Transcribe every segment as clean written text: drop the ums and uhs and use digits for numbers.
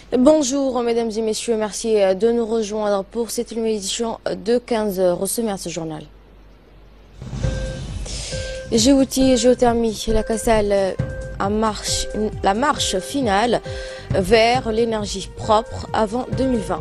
Bonjour mesdames et messieurs, merci de nous rejoindre pour cette nouvelle édition de 15 heures. Au sommaire de ce journal. Djibouti et géothermie, la Kassal la marche finale vers l'énergie propre avant 2020.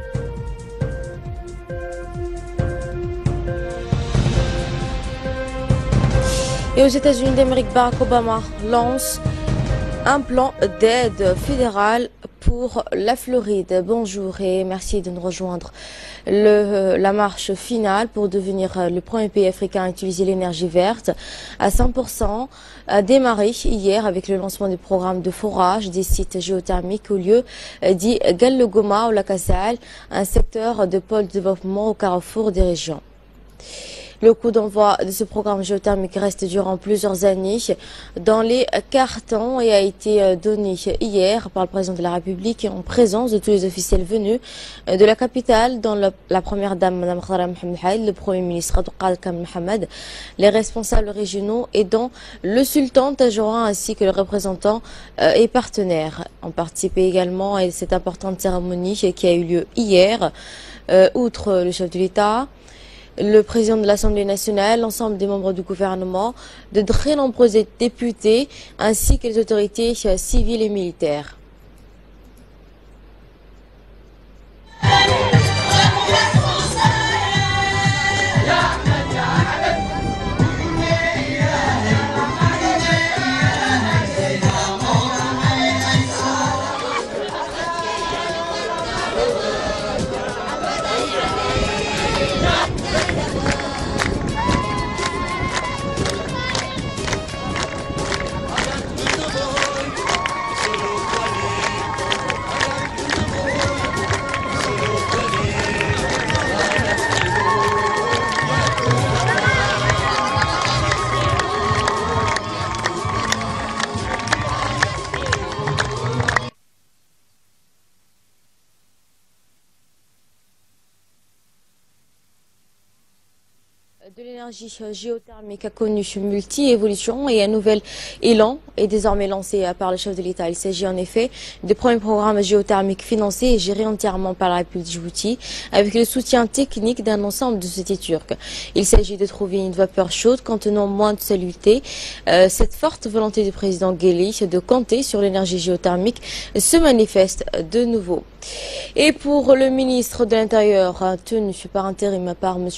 Et aux États-Unis d'Amérique, Barack Obama lance un plan d'aide fédérale pour la Floride. Bonjour et merci de nous rejoindre. La marche finale pour devenir le premier pays africain à utiliser l'énergie verte à 100% a démarré hier avec le lancement du programme de forage des sites géothermiques au lieu dit Gallogoma ou la Kassal, un secteur de pôle de développement au carrefour des régions. Le coup d'envoi de ce programme géothermique reste durant plusieurs années dans les cartons et a été donné hier par le président de la République en présence de tous les officiels venus de la capitale, dont la première dame, Mme Khadra Mohamed Haïd, le premier ministre Abdelkader Kamel Mohamed, les responsables régionaux et dont le sultan Tajoura ainsi que le représentant et partenaires ont participé également à cette importante cérémonie qui a eu lieu hier, outre le chef de l'État, le président de l'Assemblée nationale, l'ensemble des membres du gouvernement, de très nombreux députés, ainsi que les autorités civiles et militaires. De l'énergie géothermique a connu multi-évolution et un nouvel élan est désormais lancé par le chef de l'État. Il s'agit en effet du premier programme géothermique financé et géré entièrement par la République de Djibouti avec le soutien technique d'un ensemble de sociétés turques. Il s'agit de trouver une vapeur chaude contenant moins de salubrité. Cette forte volonté du président Guelleh de compter sur l'énergie géothermique se manifeste de nouveau. Et pour le ministre de l'Intérieur, tenu par intérim par M.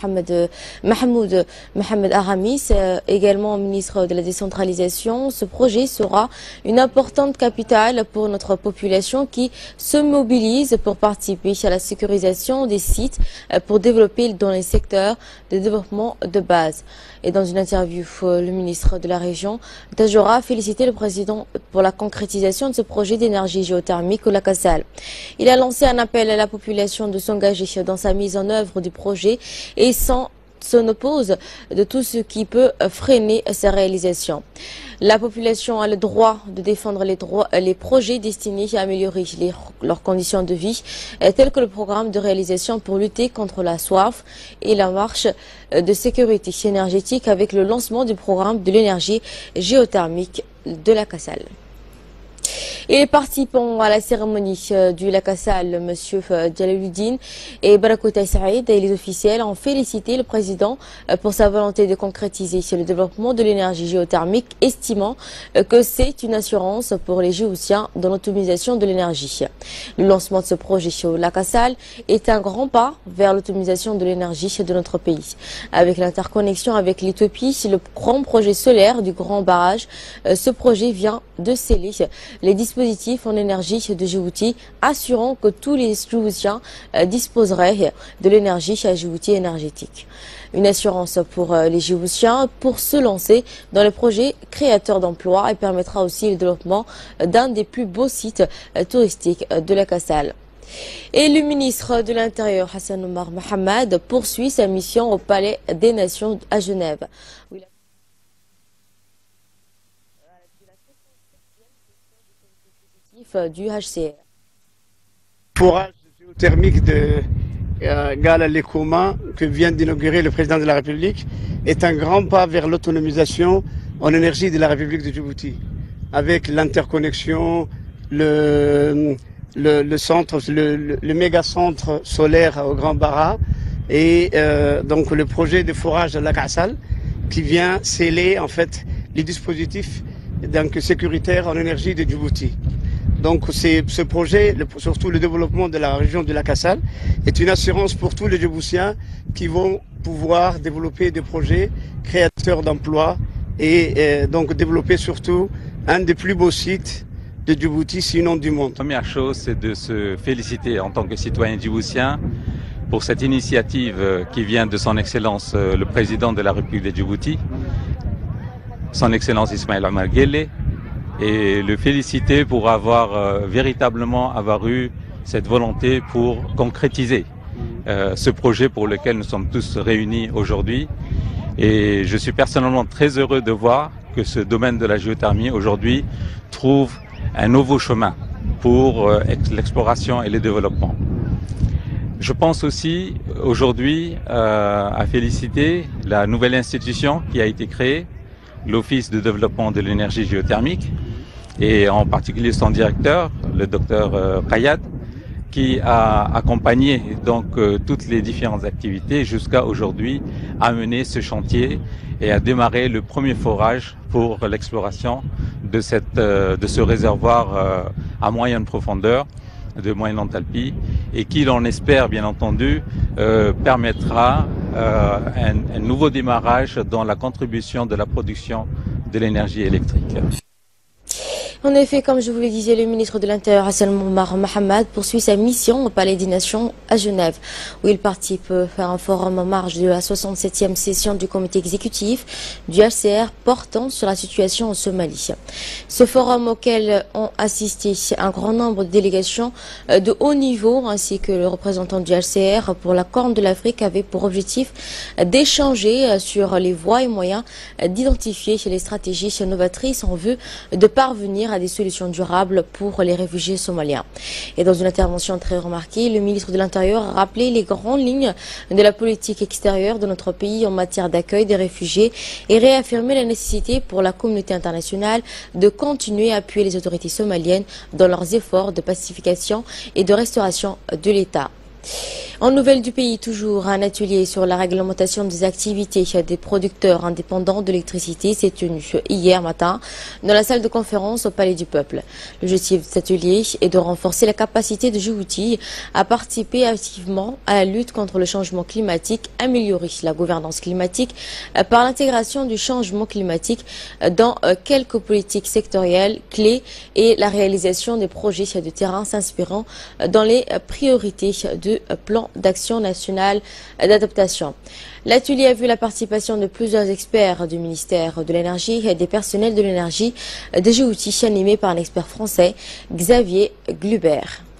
Mahmoud Mohamed Aramis, également ministre de la décentralisation, ce projet sera une importante capitale pour notre population qui se mobilise pour participer à la sécurisation des sites pour développer dans les secteurs de développement de base. Et dans une interview, le ministre de la région, Tajoura, a félicité le président pour la concrétisation de ce projet d'énergie géothermique au lac Kassal. Il a lancé un appel à la population de s'engager dans sa mise en œuvre du projet et s'en oppose de tout ce qui peut freiner sa réalisation. La population a le droit de défendre les projets destinés à améliorer leurs conditions de vie, tels que le programme de réalisation pour lutter contre la soif et la marche de sécurité énergétique avec le lancement du programme de l'énergie géothermique de la Kassal. Et les participants à la cérémonie du lac Kassal, M. Jalaluddin et Barakouta Saïd et les officiels ont félicité le président pour sa volonté de concrétiser le développement de l'énergie géothermique, estimant que c'est une assurance pour les Djiboutiens dans l'autonomisation de l'énergie. Le lancement de ce projet au lac Kassal est un grand pas vers l'autonomisation de l'énergie de notre pays. Avec l'interconnexion avec l'Éthiopie, le grand projet solaire du Grand Barrage, ce projet vient de sceller les dispositifs en énergie de Djibouti, assurant que tous les Djiboutiens disposeraient de l'énergie à Djibouti énergétique. Une assurance pour les Djiboutiens pour se lancer dans le projet créateur d'emplois et permettra aussi le développement d'un des plus beaux sites touristiques de la Kassal. Et le ministre de l'Intérieur, Hassan Omar Mohamed, poursuit sa mission au Palais des Nations à Genève. Du HCR. Forage géothermique de Gala Lekoma que vient d'inaugurer le président de la République est un grand pas vers l'autonomisation en énergie de la République de Djibouti, avec l'interconnexion, le méga centre solaire au Grand Bara et donc le projet de forage de la Kassal qui vient sceller en fait les dispositifs donc, sécuritaires en énergie de Djibouti. Donc ce projet, surtout le développement de la région de la Kassal, est une assurance pour tous les Djiboutiens qui vont pouvoir développer des projets créateurs d'emplois et donc développer surtout un des plus beaux sites de Djibouti, sinon du monde. La première chose, c'est de se féliciter en tant que citoyen djiboutien pour cette initiative qui vient de son Excellence le Président de la République de Djibouti, son Excellence Ismaël Omar Guelleh, et le féliciter pour véritablement avoir eu cette volonté pour concrétiser ce projet pour lequel nous sommes tous réunis aujourd'hui. Et je suis personnellement très heureux de voir que ce domaine de la géothermie aujourd'hui trouve un nouveau chemin pour l'exploration et le développement. Je pense aussi aujourd'hui à féliciter la nouvelle institution qui a été créée, l'Office de développement de l'énergie géothermique, et en particulier son directeur, le docteur Kayad, qui a accompagné donc toutes les différentes activités jusqu'à aujourd'hui, à mener ce chantier et à démarrer le premier forage pour l'exploration de ce réservoir à moyenne profondeur, de moyenne enthalpie, et qui, l'on espère bien entendu, permettra un nouveau démarrage dans la contribution de la production de l'énergie électrique. En effet, comme je vous le disais, le ministre de l'Intérieur, Hassan Moumar Mohamed, poursuit sa mission au Palais des Nations à Genève, où il participe à un forum en marge de la 67e session du comité exécutif du HCR portant sur la situation en Somalie. Ce forum auquel ont assisté un grand nombre de délégations de haut niveau ainsi que le représentant du HCR pour la Corne de l'Afrique avait pour objectif d'échanger sur les voies et moyens d'identifier les stratégies novatrices en vue de parvenir à des solutions durables pour les réfugiés somaliens. Et dans une intervention très remarquée, le ministre de l'Intérieur a rappelé les grandes lignes de la politique extérieure de notre pays en matière d'accueil des réfugiés et réaffirmé la nécessité pour la communauté internationale de continuer à appuyer les autorités somaliennes dans leurs efforts de pacification et de restauration de l'État. En nouvelles du pays, toujours un atelier sur la réglementation des activités des producteurs indépendants d'électricité s'est tenu hier matin dans la salle de conférence au Palais du Peuple. L'objectif de cet atelier est de renforcer la capacité de Djibouti à participer activement à la lutte contre le changement climatique, améliorer la gouvernance climatique par l'intégration du changement climatique dans quelques politiques sectorielles clés et la réalisation des projets de terrain s'inspirant dans les priorités de plan d'action national d'adaptation. L'atelier a vu la participation de plusieurs experts du ministère de l'Énergie et des personnels de l'énergie de Djibouti, animé par un expert français, Xavier Gluber.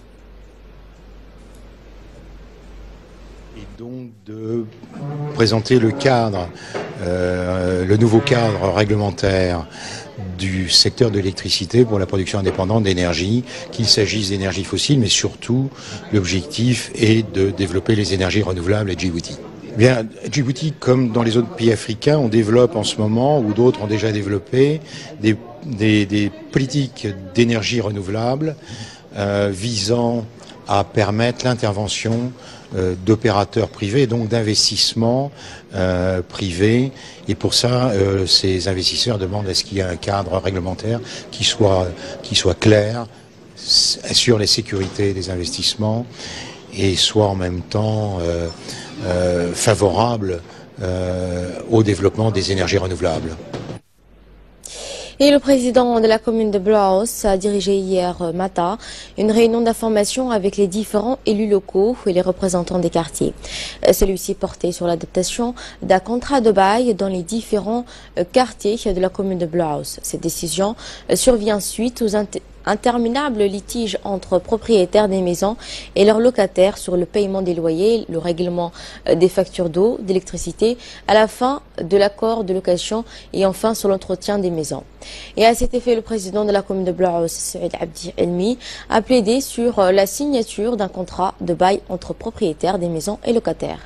Et donc de présenter le cadre, le nouveau cadre réglementaire du secteur de l'électricité pour la production indépendante d'énergie, qu'il s'agisse d'énergie fossile, mais surtout l'objectif est de développer les énergies renouvelables à Djibouti. Bien, Djibouti, comme dans les autres pays africains, on développe en ce moment, ou d'autres ont déjà développé, des politiques d'énergie renouvelable visant à permettre l'intervention d'opérateurs privés, donc d'investissements privés. Et pour ça, ces investisseurs demandent à ce qu'il y ait un cadre réglementaire qui soit clair, assure la sécurité des investissements et soit en même temps favorable au développement des énergies renouvelables. Et le président de la commune de Blaos a dirigé hier matin une réunion d'information avec les différents élus locaux et les représentants des quartiers. Celui-ci portait sur l'adaptation d'un contrat de bail dans les différents quartiers de la commune de Blaos. Cette décision survient suite aux interminables litiges entre propriétaires des maisons et leurs locataires sur le paiement des loyers, le règlement des factures d'eau, d'électricité, à la fin de l'accord de location et enfin sur l'entretien des maisons. Et à cet effet, le président de la commune de Blaos, Saïd Abdi Elmi, a plaidé sur la signature d'un contrat de bail entre propriétaires des maisons et locataires.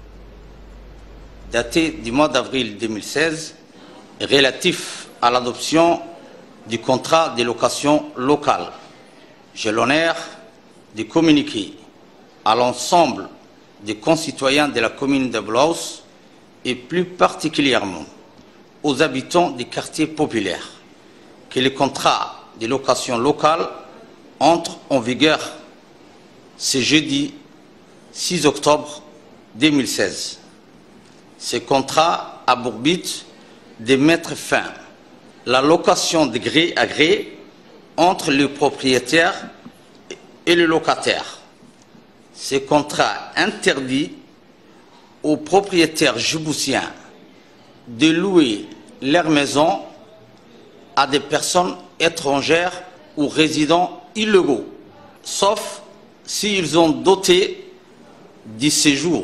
Daté du mois d'avril 2016, relatif à l'adoption du contrat de location locale. J'ai l'honneur de communiquer à l'ensemble des concitoyens de la commune de Blaus et plus particulièrement aux habitants des quartiers populaires que les contrats de location locale entrent en vigueur ce jeudi 6 octobre 2016. Ce contrat a pour but de mettre fin à la location de gré à gré entre le propriétaire et le locataire. Ce contrat interdit aux propriétaires djiboutiens de louer leur maison à des personnes étrangères ou résidents illégaux, sauf s'ils ont doté du séjour.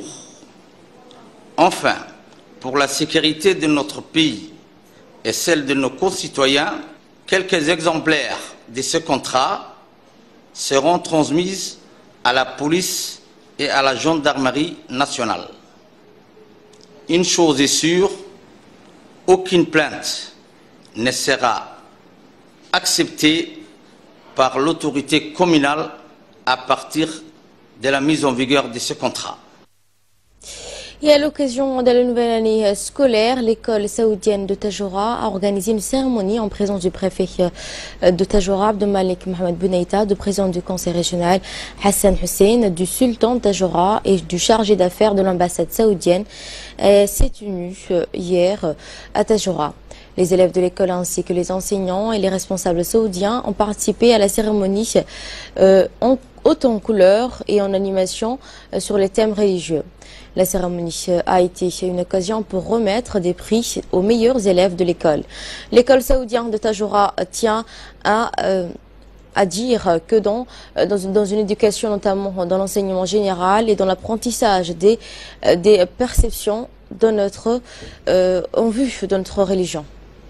Enfin, pour la sécurité de notre pays et celle de nos concitoyens, quelques exemplaires de ce contrat seront transmis à la police et à la gendarmerie nationale. Une chose est sûre, aucune plainte ne sera acceptée par l'autorité communale à partir de la mise en vigueur de ce contrat. Et à l'occasion de la nouvelle année scolaire, l'école saoudienne de Tadjoura a organisé une cérémonie en présence du préfet de Tadjoura, Abdelmalek Mohamed Bounaïta, du président du conseil régional Hassan Hussein, du sultan de Tadjoura et du chargé d'affaires de l'ambassade saoudienne. S'est tenue hier à Tadjoura. Les élèves de l'école ainsi que les enseignants et les responsables saoudiens ont participé à la cérémonie haute en couleurs et en animation sur les thèmes religieux. La cérémonie a été une occasion pour remettre des prix aux meilleurs élèves de l'école. L'école saoudienne de Tadjoura tient à dire que dans une éducation, notamment dans l'enseignement général et dans l'apprentissage des perceptions de en vue de notre religion.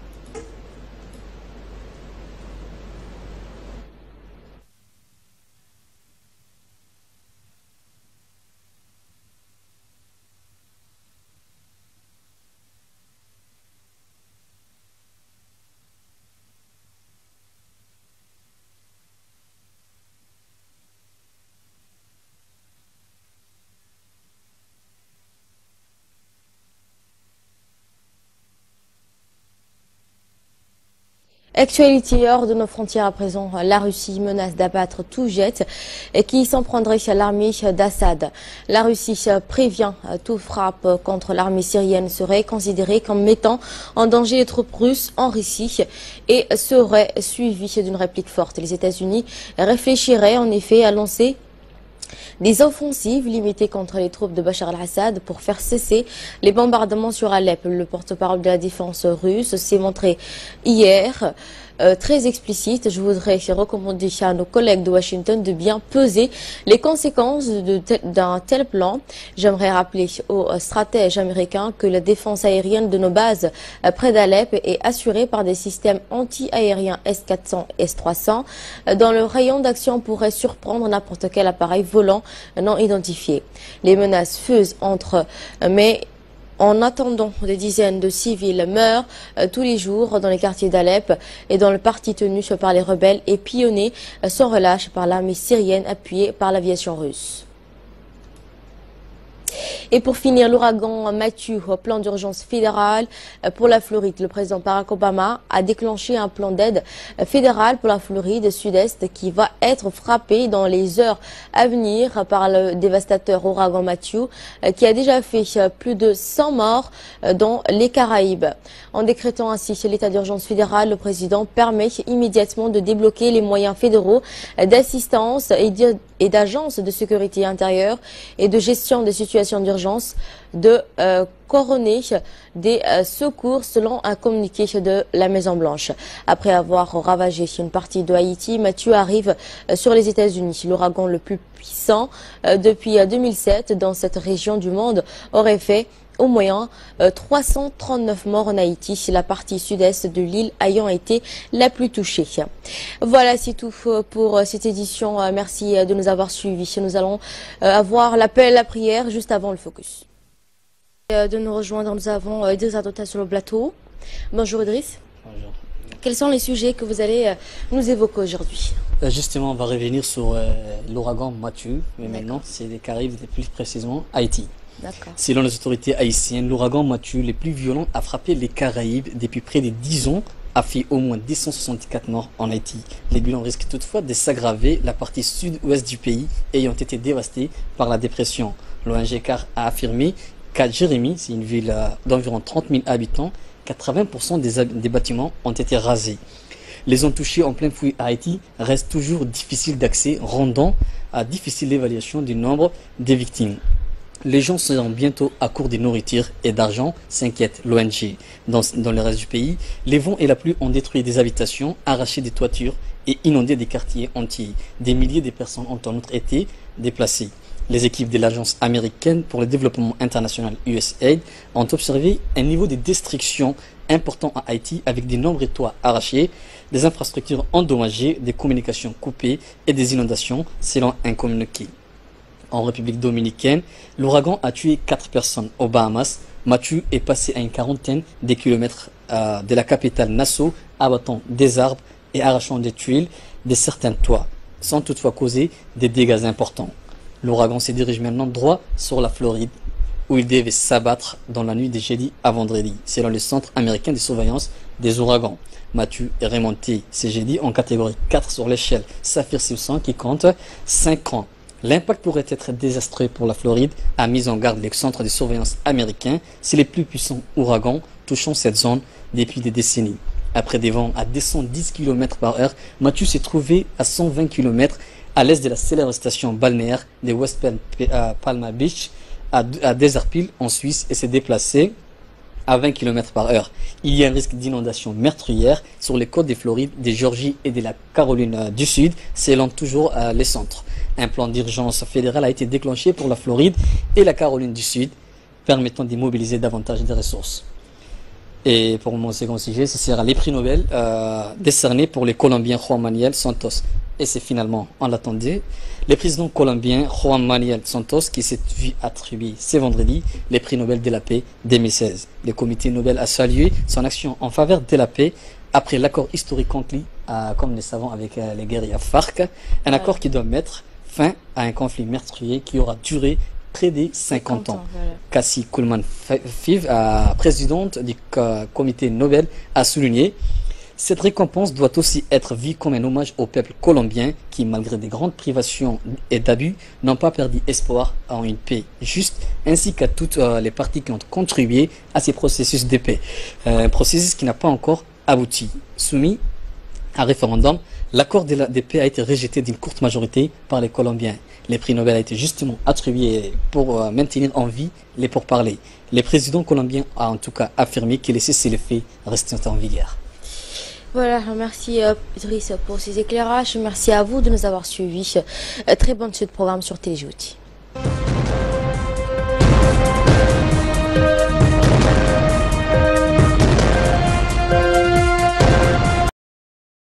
Actualité hors de nos frontières à présent, la Russie menace d'abattre tout jet qui s'en prendrait à l'armée d'Assad. La Russie prévient toute frappe contre l'armée syrienne serait considérée comme mettant en danger les troupes russes en Russie et serait suivie d'une réplique forte. Les États-Unis réfléchiraient en effet à lancer des offensives limitées contre les troupes de Bachar al-Assad pour faire cesser les bombardements sur Alep. Le porte-parole de la défense russe s'est montré hier très explicite. Je voudrais recommander à nos collègues de Washington de bien peser les conséquences d'un tel plan. J'aimerais rappeler aux stratèges américains que la défense aérienne de nos bases près d'Alep est assurée par des systèmes anti-aériens S-400 et S-300 dont le rayon d'action pourrait surprendre n'importe quel appareil volant non identifié. Les menaces fusent mais en attendant, des dizaines de civils meurent tous les jours dans les quartiers d'Alep et dans le parti tenu par les rebelles et pillonnés sans relâche par l'armée syrienne appuyée par l'aviation russe. Et pour finir, l'ouragan Matthew, plan d'urgence fédéral pour la Floride. Le président Barack Obama a déclenché un plan d'aide fédéral pour la Floride sud-est qui va être frappé dans les heures à venir par le dévastateur ouragan Matthew qui a déjà fait plus de 100 morts dans les Caraïbes. En décrétant ainsi l'état d'urgence fédéral, le président permet immédiatement de débloquer les moyens fédéraux d'assistance et d'agences de sécurité intérieure et de gestion des situations d'urgence de couronner des secours selon un communiqué de la Maison-Blanche. Après avoir ravagé une partie de Haïti, Matthew arrive sur les États-Unis. L'ouragan le plus puissant depuis 2007 dans cette région du monde aurait fait au moins 339 morts en Haïti, la partie sud-est de l'île ayant été la plus touchée. Voilà, c'est tout pour cette édition. Merci de nous avoir suivis. Nous allons avoir l'appel à la prière juste avant le focus. De nous rejoindre, nous avons Idriss Adota sur le plateau. Bonjour Idriss. Bonjour. Quels sont les sujets que vous allez nous évoquer aujourd'hui? Justement, on va revenir sur l'ouragan Mathieu, mais maintenant c'est les Caraïbes, plus précisément Haïti. Selon les autorités haïtiennes, l'ouragan Mathieu, le plus violent, a frappé les Caraïbes depuis près de 10 ans, a fait au moins 264 morts en Haïti. Les bilans risquent toutefois de s'aggraver, la partie sud-ouest du pays ayant été dévastée par la dépression. L'ONG CAR a affirmé qu'à Jérémy, c'est une ville d'environ 30 000 habitants, 80% des bâtiments ont été rasés. Les zones touchées en plein fouet à Haïti restent toujours difficiles d'accès, rendant difficile l'évaluation du nombre des victimes. Les gens seront bientôt à court de nourriture et d'argent, s'inquiète l'ONG. Dans le reste du pays, les vents et la pluie ont détruit des habitations, arraché des toitures et inondé des quartiers entiers. Des milliers de personnes ont en outre été déplacées. Les équipes de l'Agence américaine pour le développement international USAID ont observé un niveau de destruction important à Haïti avec de nombreux toits arrachés, des infrastructures endommagées, des communications coupées et des inondations, selon un communiqué. En République dominicaine, l'ouragan a tué 4 personnes. Aux Bahamas, Mathieu est passé à une quarantaine de kilomètres de la capitale Nassau, abattant des arbres et arrachant des tuiles de certains toits, sans toutefois causer des dégâts importants. L'ouragan se dirige maintenant droit sur la Floride, où il devait s'abattre dans la nuit de jeudi à vendredi, selon le Centre américain de surveillance des ouragans. Mathieu est remonté ce jeudi en catégorie 4 sur l'échelle Saffir-Simpson qui compte 5 ans. L'impact pourrait être désastreux pour la Floride, a mis en garde le centre de surveillance américain. C'est les plus puissants ouragans touchant cette zone depuis des décennies. Après des vents à 210 km/h, Mathieu s'est trouvé à 120 km à l'est de la célèbre station balnéaire de West Palm Beach, à Deserpil en Suisse, et s'est déplacé à 20 km/h. Il y a un risque d'inondation meurtrière sur les côtes de Floride, de Géorgie et de la Caroline du Sud, selon toujours les centres. Un plan d'urgence fédéral a été déclenché pour la Floride et la Caroline du Sud, permettant d'immobiliser davantage de ressources. Et pour mon second sujet, ce sera les prix Nobel décernés pour les Colombiens Juan Manuel Santos. Et c'est finalement, on l'attendait, le président colombien Juan Manuel Santos qui s'est vu attribuer ce vendredi les prix Nobel de la paix 2016. Le comité Nobel a salué son action en faveur de la paix après l'accord historique conclu, comme nous le savons, avec les guerriers FARC, un accord qui doit mettre fin à un conflit meurtrier qui aura duré près de 50 ans. Voilà. Cassie Coleman-Five, présidente du comité Nobel, a souligné: cette récompense doit aussi être vue comme un hommage au peuple colombien qui, malgré des grandes privations et d'abus, n'ont pas perdu espoir en une paix juste, ainsi qu'à toutes les parties qui ont contribué à ces processus de paix. Un processus qui n'a pas encore abouti. Soumis à référendum, l'accord de paix a été rejeté d'une courte majorité par les Colombiens. Les prix Nobel a été justement attribué pour maintenir en vie les pourparlers. Le président colombien a en tout cas affirmé que les cessez-le-feu restent en vigueur. Voilà, merci Idriss pour ces éclairages. Merci à vous de nous avoir suivis. Très bonne suite de programme sur Téléjouti.